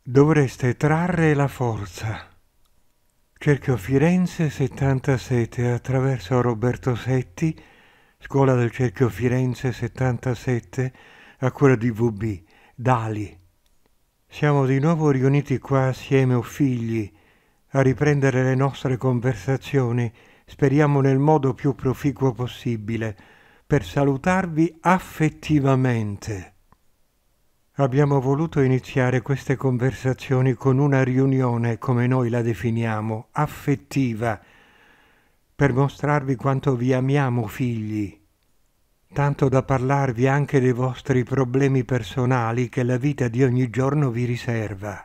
Dovreste trarre la forza. Cerchio Firenze 77 attraverso Roberto Setti, Scuola del Cerchio Firenze 77, a cura di VB, Dali. Siamo di nuovo riuniti qua assieme, o figli, a riprendere le nostre conversazioni, speriamo nel modo più proficuo possibile, per salutarvi affettivamente. Abbiamo voluto iniziare queste conversazioni con una riunione, come noi la definiamo, affettiva, per mostrarvi quanto vi amiamo, figli, tanto da parlarvi anche dei vostri problemi personali che la vita di ogni giorno vi riserva.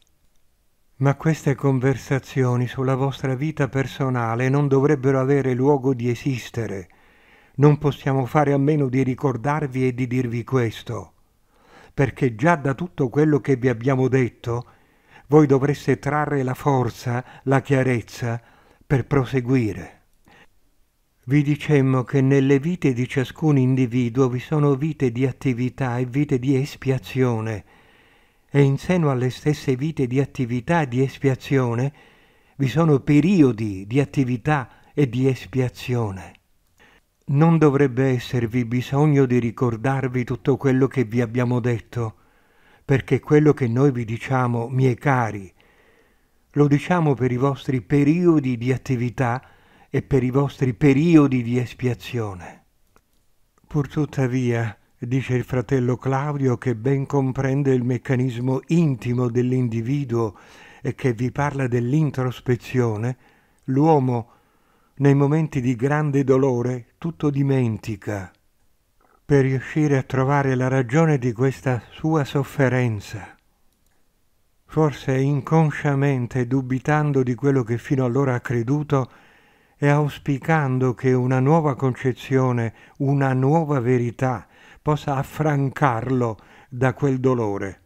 Ma queste conversazioni sulla vostra vita personale non dovrebbero avere luogo di esistere. Non possiamo fare a meno di ricordarvi e di dirvi questo, perché già da tutto quello che vi abbiamo detto, voi dovreste trarre la forza, la chiarezza per proseguire. Vi dicemmo che nelle vite di ciascun individuo vi sono vite di attività e vite di espiazione, e in seno alle stesse vite di attività e di espiazione vi sono periodi di attività e di espiazione. Non dovrebbe esservi bisogno di ricordarvi tutto quello che vi abbiamo detto, perché quello che noi vi diciamo, miei cari, lo diciamo per i vostri periodi di attività e per i vostri periodi di espiazione. Purtuttavia, dice il fratello Claudio, che ben comprende il meccanismo intimo dell'individuo e che vi parla dell'introspezione, l'uomo, nei momenti di grande dolore, tutto dimentica, per riuscire a trovare la ragione di questa sua sofferenza. Forse inconsciamente, dubitando di quello che fino allora ha creduto e auspicando che una nuova concezione, una nuova verità possa affrancarlo da quel dolore.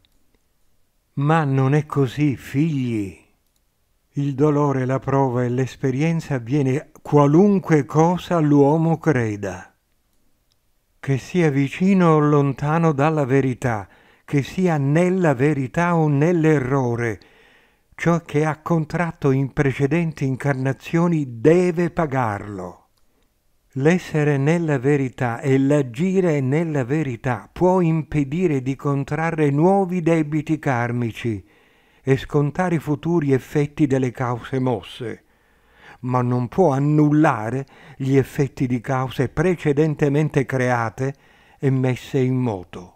Ma non è così, figli. Il dolore, la prova e l'esperienza avviene qualunque cosa l'uomo creda. Che sia vicino o lontano dalla verità, che sia nella verità o nell'errore, ciò che ha contratto in precedenti incarnazioni deve pagarlo. L'essere nella verità e l'agire nella verità può impedire di contrarre nuovi debiti karmici e scontare i futuri effetti delle cause mosse, ma non può annullare gli effetti di cause precedentemente create e messe in moto.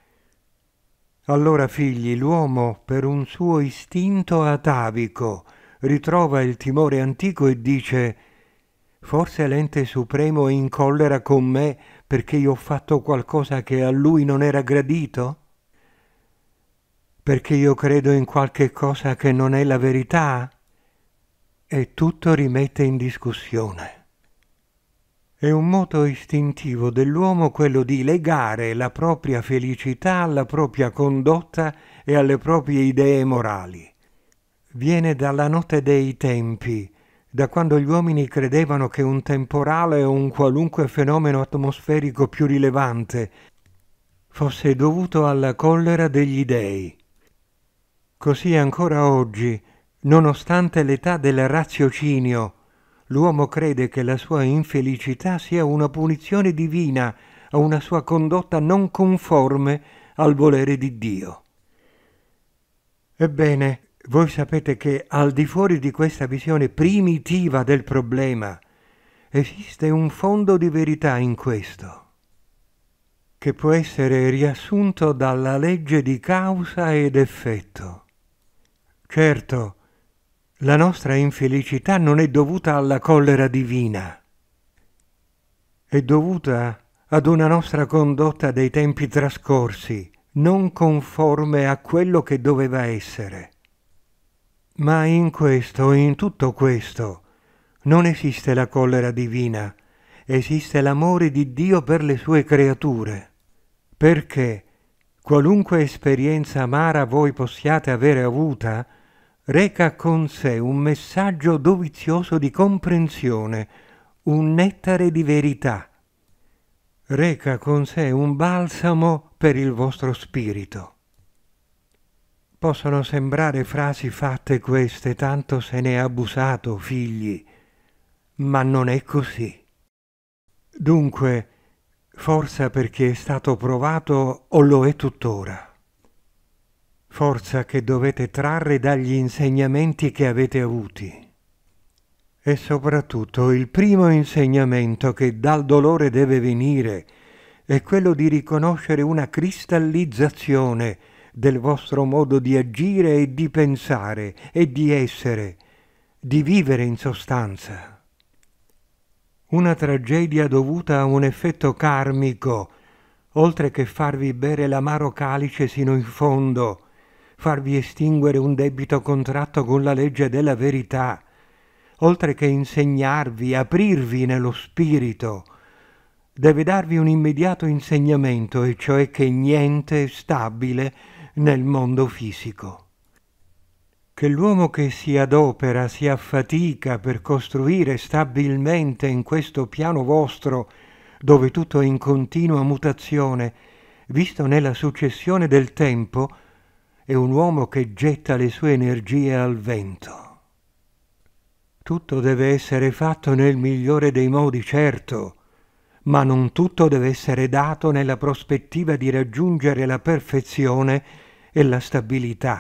Allora, figli, l'uomo, per un suo istinto atavico, ritrova il timore antico e dice: forse l'ente supremo è in collera con me perché io ho fatto qualcosa che a lui non era gradito? Perché io credo in qualche cosa che non è la verità? E tutto rimette in discussione. È un moto istintivo dell'uomo quello di legare la propria felicità alla propria condotta e alle proprie idee morali. Viene dalla notte dei tempi, da quando gli uomini credevano che un temporale o un qualunque fenomeno atmosferico più rilevante fosse dovuto alla collera degli dei. Così ancora oggi, nonostante l'età del raziocinio, l'uomo crede che la sua infelicità sia una punizione divina a una sua condotta non conforme al volere di Dio. Ebbene, voi sapete che al di fuori di questa visione primitiva del problema esiste un fondo di verità in questo, che può essere riassunto dalla legge di causa ed effetto. Certo, la nostra infelicità non è dovuta alla collera divina, è dovuta ad una nostra condotta dei tempi trascorsi, non conforme a quello che doveva essere. Ma in questo, in tutto questo, non esiste la collera divina, esiste l'amore di Dio per le sue creature, perché qualunque esperienza amara voi possiate avere avuta, reca con sé un messaggio dovizioso di comprensione, un nettare di verità. Reca con sé un balsamo per il vostro spirito. Possono sembrare frasi fatte queste, tanto se ne è abusato, figli, ma non è così. Dunque, forza perché è stato provato o lo è tuttora. Forza che dovete trarre dagli insegnamenti che avete avuti. E soprattutto il primo insegnamento che dal dolore deve venire è quello di riconoscere una cristallizzazione del vostro modo di agire e di pensare e di essere, di vivere in sostanza. Una tragedia dovuta a un effetto karmico, oltre che farvi bere l'amaro calice sino in fondo, farvi estinguere un debito contratto con la legge della verità, oltre che insegnarvi, aprirvi nello spirito, deve darvi un immediato insegnamento, e cioè che niente è stabile nel mondo fisico. Che l'uomo che si adopera, si affatica per costruire stabilmente in questo piano vostro, dove tutto è in continua mutazione, visto nella successione del tempo, è un uomo che getta le sue energie al vento. Tutto deve essere fatto nel migliore dei modi, certo, ma non tutto deve essere dato nella prospettiva di raggiungere la perfezione e la stabilità.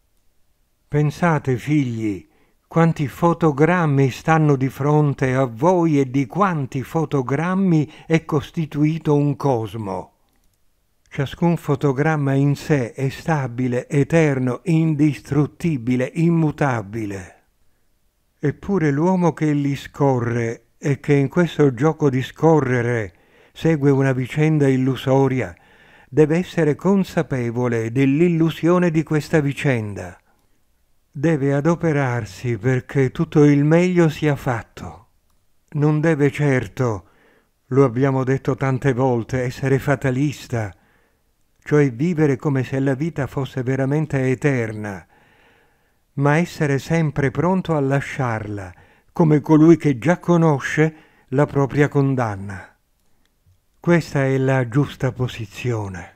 Pensate, figli, quanti fotogrammi stanno di fronte a voi e di quanti fotogrammi è costituito un cosmo. Ciascun fotogramma in sé è stabile, eterno, indistruttibile, immutabile. Eppure l'uomo che li scorre e che in questo gioco di scorrere segue una vicenda illusoria deve essere consapevole dell'illusione di questa vicenda. Deve adoperarsi perché tutto il meglio sia fatto. Non deve certo, lo abbiamo detto tante volte, essere fatalista, cioè vivere come se la vita fosse veramente eterna, ma essere sempre pronto a lasciarla, come colui che già conosce la propria condanna. Questa è la giusta posizione.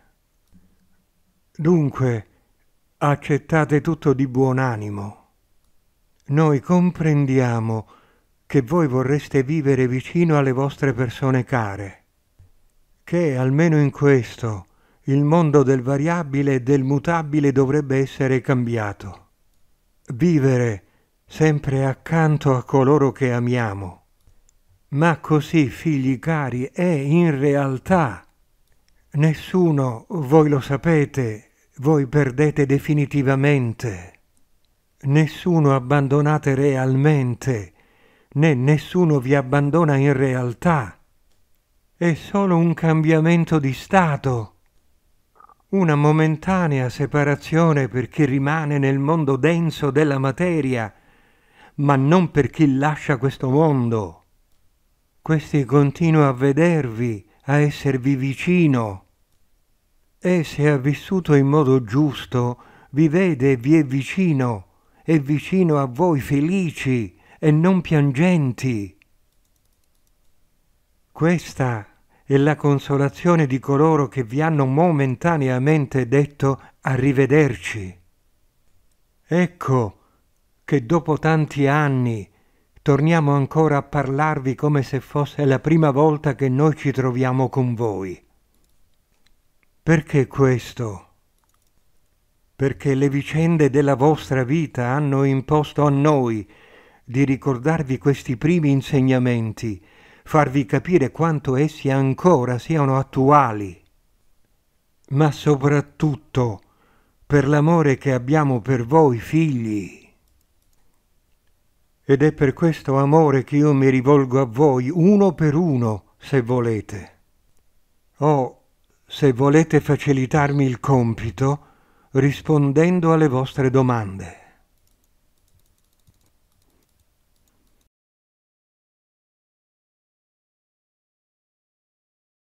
Dunque, accettate tutto di buon animo. Noi comprendiamo che voi vorreste vivere vicino alle vostre persone care, che almeno in questo il mondo del variabile e del mutabile dovrebbe essere cambiato. Vivere sempre accanto a coloro che amiamo. Ma così, figli cari, è in realtà. Nessuno, voi lo sapete, voi perdete definitivamente. Nessuno abbandonate realmente, né nessuno vi abbandona in realtà. È solo un cambiamento di stato. Una momentanea separazione per chi rimane nel mondo denso della materia, ma non per chi lascia questo mondo. Questi continua a vedervi, a esservi vicino. E se ha vissuto in modo giusto, vi vede e vi è vicino a voi felici e non piangenti. Questa è la consolazione di coloro che vi hanno momentaneamente detto arrivederci. Ecco che dopo tanti anni torniamo ancora a parlarvi come se fosse la prima volta che noi ci troviamo con voi. Perché questo? Perché le vicende della vostra vita hanno imposto a noi di ricordarvi questi primi insegnamenti, farvi capire quanto essi ancora siano attuali, ma soprattutto per l'amore che abbiamo per voi figli. Ed è per questo amore che io mi rivolgo a voi uno per uno, se volete. O, se volete facilitarmi il compito, rispondendo alle vostre domande.